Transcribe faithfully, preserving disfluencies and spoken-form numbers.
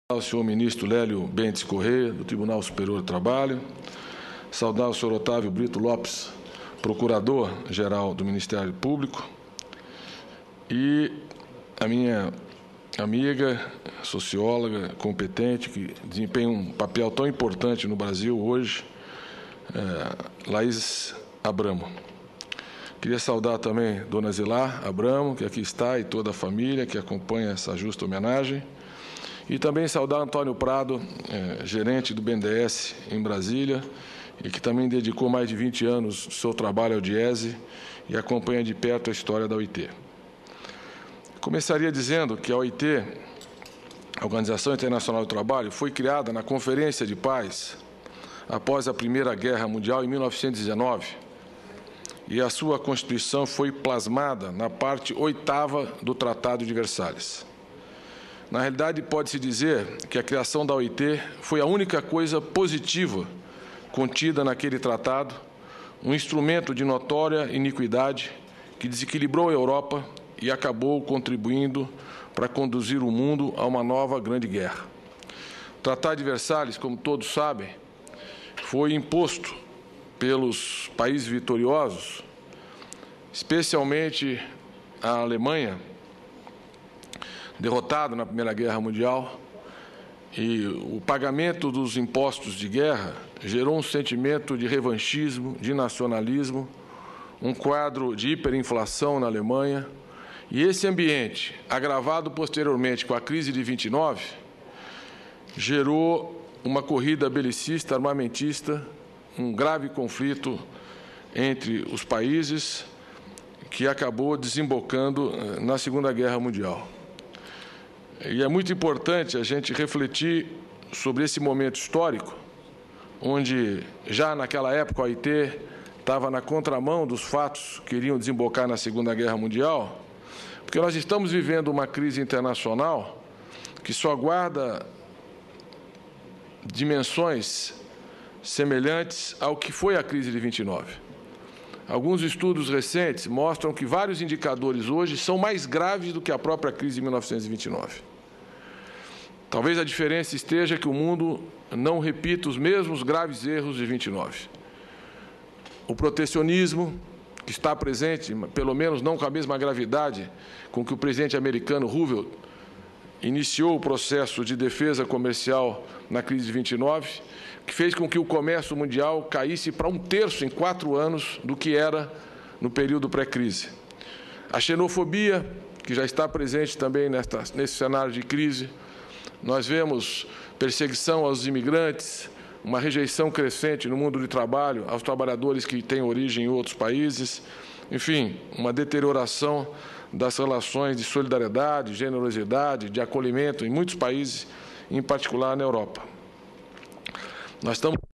Ao senhor ministro Lélio Bentes Corrêa, do Tribunal Superior do Trabalho, saudar o senhor Otávio Brito Lopes, procurador-geral do Ministério Público, e a minha amiga, socióloga, competente, que desempenha um papel tão importante no Brasil hoje, é, Laís Abramo. Queria saudar também Dona Zilar Abramo, que aqui está, e toda a família que acompanha essa justa homenagem. E também saudar Antônio Prado, é, gerente do B N D E S em Brasília, e que também dedicou mais de vinte anos do seu trabalho ao Diese e acompanha de perto a história da O I T. Começaria dizendo que a O I T, a Organização Internacional do Trabalho, foi criada na Conferência de Paz após a Primeira Guerra Mundial, em mil novecentos e dezenove, e a sua Constituição foi plasmada na parte oitava do Tratado de Versalhes. Na realidade, pode-se dizer que a criação da O I T foi a única coisa positiva contida naquele tratado, um instrumento de notória iniquidade que desequilibrou a Europa e acabou contribuindo para conduzir o mundo a uma nova grande guerra. O Tratado de Versalhes, como todos sabem, foi imposto pelos países vitoriosos, especialmente a Alemanha, derrotado na Primeira Guerra Mundial, e o pagamento dos impostos de guerra gerou um sentimento de revanchismo, de nacionalismo, um quadro de hiperinflação na Alemanha, e esse ambiente, agravado posteriormente com a crise de vinte e nove, gerou uma corrida belicista, armamentista, um grave conflito entre os países que acabou desembocando na Segunda Guerra Mundial. E é muito importante a gente refletir sobre esse momento histórico, onde já naquela época a O I T estava na contramão dos fatos que iriam desembocar na Segunda Guerra Mundial, porque nós estamos vivendo uma crise internacional que só aguarda dimensões semelhantes ao que foi a crise de vinte e nove. Alguns estudos recentes mostram que vários indicadores hoje são mais graves do que a própria crise de mil novecentos e vinte e nove. Talvez a diferença esteja que o mundo não repita os mesmos graves erros de vinte e nove. O protecionismo, que está presente, pelo menos não com a mesma gravidade com que o presidente americano Roosevelt iniciou o processo de defesa comercial na crise de vinte e nove, que fez com que o comércio mundial caísse para um terço em quatro anos do que era no período pré-crise. A xenofobia, que já está presente também nesta, nesse cenário de crise. Nós vemos perseguição aos imigrantes, uma rejeição crescente no mundo do trabalho aos trabalhadores que têm origem em outros países, enfim, uma deterioração das relações de solidariedade, generosidade, de acolhimento em muitos países, em particular na Europa. Nós estamos